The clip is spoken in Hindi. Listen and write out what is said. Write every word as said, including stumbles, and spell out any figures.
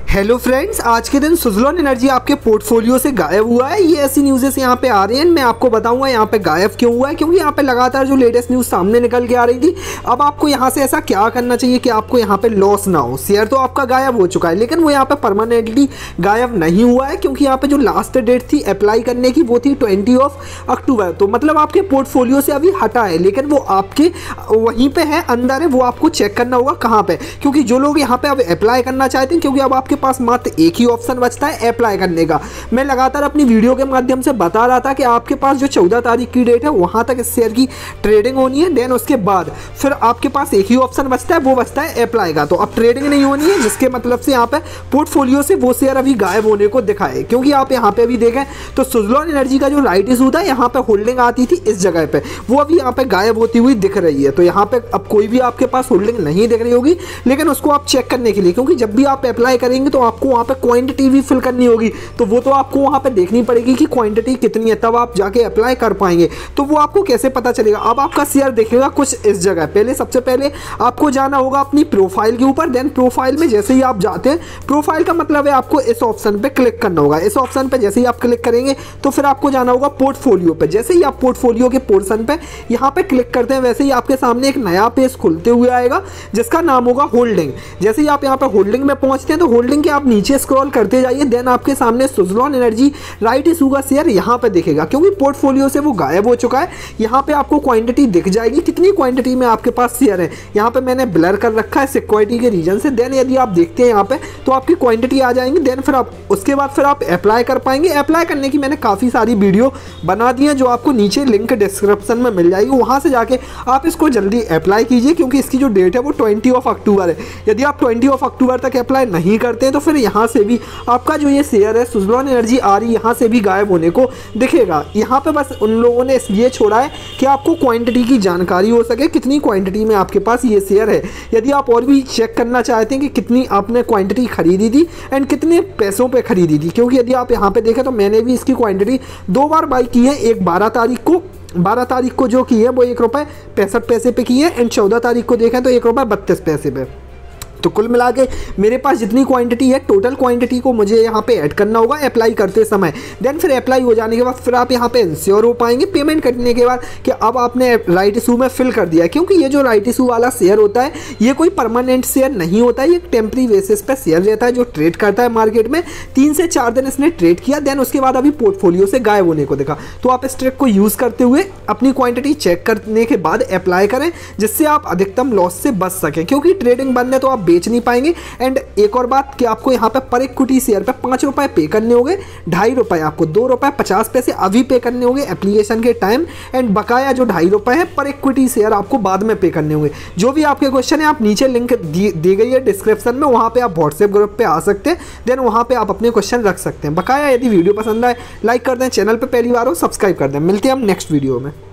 हेलो फ्रेंड्स, आज के दिन सुज़लोन एनर्जी आपके पोर्टफोलियो से गायब हुआ है। ये ऐसी न्यूज़ेस यहाँ पे आ रही हैं। मैं आपको बताऊंगा यहाँ पे गायब क्यों हुआ है, क्योंकि यहाँ पे लगातार जो लेटेस्ट न्यूज़ सामने निकल के आ रही थी। अब आपको यहाँ से ऐसा क्या करना चाहिए कि आपको यहाँ पे लॉस ना हो। शेयर तो आपका गायब हो चुका है, लेकिन वो यहाँ पे परमानेंटली गायब नहीं हुआ है, क्योंकि यहाँ पे जो लास्ट डेट थी अप्लाई करने की वो थी ट्वेंटी ऑफ अक्टूबर। तो मतलब आपके पोर्टफोलियो से अभी हटा है, लेकिन वो आपके वहीं पर है, अंदर है। वो आपको चेक करना होगा कहाँ पर, क्योंकि जो लोग यहाँ पर अब अप्लाई करना चाहते हैं, क्योंकि अब आपके पास मात्र एक ही ऑप्शन बचता है अप्लाई करने का। मैं लगातार अपनी वीडियो के माध्यम से बता रहा था कि आपके पास जो चौदह तारीख की डेट है वहां तक इस शेयर की ट्रेडिंग होनी है। देन उसके बाद फिर आपके पास एक ही ऑप्शन बचता है, वो बचता है अप्लाई का। तो अब ट्रेडिंग नहीं होनी है, जिसके मतलब से यहाँ पे पोर्टफोलियो से वो शेयर अभी गायब होने को दिखा है। क्योंकि आप यहाँ पे अभी देखें तो सुज़लोन एनर्जी का जो राइट इशू था, यहाँ पे होल्डिंग आती थी इस जगह पे, वो अभी यहाँ पे गायब होती हुई दिख रही है। तो यहाँ पे अब कोई भी आपके पास होल्डिंग नहीं दिख रही होगी, लेकिन उसको आप चेक करने के लिए, क्योंकि जब भी आप अप्लाई करेंगे तो आपको वहाँ पे क्वांटिटी भी फिल करनी होगी, तो वो तो आपको वहाँ पे देखनी पड़ेगी कि क्वांटिटी कितनी है, तब आप जाके अप्लाई कर पाएंगे। तो वो आपको कैसे पता चलेगा? अब आपका शेयर देखेगा कुछ इस जगह। पहले सबसे पहले आपको जाना होगा अपनी प्रोफाइल के ऊपर। देन प्रोफाइल में जैसे ही आप जाते हैं, प्रोफाइल का मतलब है आपको इस ऑप्शन पे क्लिक करना होगा। इस ऑप्शन पे जैसे ही आप क्लिक करेंगे तो फिर आपको जाना होगा पोर्टफोलियो पे। जैसे ही आप पोर्टफोलियो के पोर्शन पे यहाँ पे क्लिक करते हैं, वैसे ही आपके सामने एक नया पेज खुलते हुए आएगा, जिसका नाम होगा होल्डिंग। जैसे ही आप यहाँ पे होल्डिंग में पहुंचते हैं तो होल्डिंग के आप नीचे स्क्रॉल करते जाइए। देन आपके सामने सुज़लोन एनर्जी राइट इशू का शेयर यहाँ पे दिखेगा, क्योंकि पोर्टफोलियो से वो गायब हो चुका है। यहाँ पे आपको क्वांटिटी दिख जाएगी, कितनी क्वांटिटी में आपके पास शेयर है। यहाँ पे मैंने ब्लर कर रखा है सिक्योरिटी के रीजन से। देन यदि आप देखते हैं यहाँ पे तो आपकी क्वांटिटी आ जाएंगी। देन फिर आप उसके बाद फिर आप अप्लाई कर पाएंगे। अप्लाई करने की मैंने काफ़ी सारी वीडियो बना दी है, जो आपको नीचे लिंक डिस्क्रिप्शन में मिल जाएगी। वहाँ से जाके आप इसको जल्दी अप्लाई कीजिए, क्योंकि इसकी जो डेट है वो ट्वेंटी ऑफ अक्टूबर है। यदि आप ट्वेंटी ऑफ अक्टूबर तक अप्लाई नहीं करते हैं तो फिर यहाँ से भी आपका जो ये शेयर है सुज़लोन एनर्जी आ रही, यहाँ से भी गायब होने को दिखेगा। यहाँ पे बस उन लोगों ने इसलिए छोड़ा है कि आपको क्वांटिटी की जानकारी हो सके, कितनी क्वांटिटी में आपके पास ये शेयर है। यदि आप और भी चेक करना चाहते हैं कि कितनी आपने क्वांटिटी खरीदी थी एंड कितने पैसों पे खरीदी थी, क्योंकि यदि आप यहाँ पे देखें तो मैंने भी इसकी क्वांटिटी दो बार बाई की है। एक बारह तारीख को बारह तारीख को जो की है वो एक रुपये पैंसठ पैसे पे की है, एंड चौदह तारीख को देखें तो एक रुपये बत्तीस पैसे पे। तो कुल मिला के मेरे पास जितनी क्वांटिटी है, टोटल क्वांटिटी को मुझे यहाँ पे ऐड करना होगा अप्लाई करते समय। देन फिर अप्लाई हो जाने के बाद फिर आप यहाँ पे इंश्योर हो पाएंगे पेमेंट करने के बाद कि अब आपने राइट इशू में फिल कर दिया है। क्योंकि ये जो राइट इशू वाला शेयर होता है, ये कोई परमानेंट शेयर नहीं होता है, ये टेम्परी बेसिस पे शेयर रहता है जो ट्रेड करता है मार्केट में। तीन से चार दिन इसने ट्रेड किया, देन उसके बाद अभी पोर्टफोलियो से गायब होने को देखा। तो आप इस ट्रिक को यूज़ करते हुए अपनी क्वांटिटी चेक करने के बाद अप्लाई करें, जिससे आप अधिकतम लॉस से बच सकें। क्योंकि ट्रेडिंग बंद है तो आप बेच नहीं पाएंगे। एंड एक और बात कि आपको यहाँ पे पर इक्विटी शेयर पे पाँच रुपए पे करने होंगे, ढाई रुपए आपको दो रुपए पचास पैसे अभी पे करने होंगे एप्लीकेशन के टाइम, एंड बकाया जो ढाई रुपए है पर इक्विटी शेयर आपको बाद में पे करने होंगे। जो भी आपके क्वेश्चन है, आप नीचे लिंक दी, दी गई है डिस्क्रिप्शन में, वहाँ पे आप व्हाट्सएप ग्रुप पे आ सकते हैं। देन वहाँ पे आप अपने क्वेश्चन रख सकते हैं। बकाया यदि वीडियो पसंद आए लाइक कर दें, चैनल पर पहली बार हो सब्सक्राइब कर दें। मिलते हैं हम नेक्स्ट वीडियो में।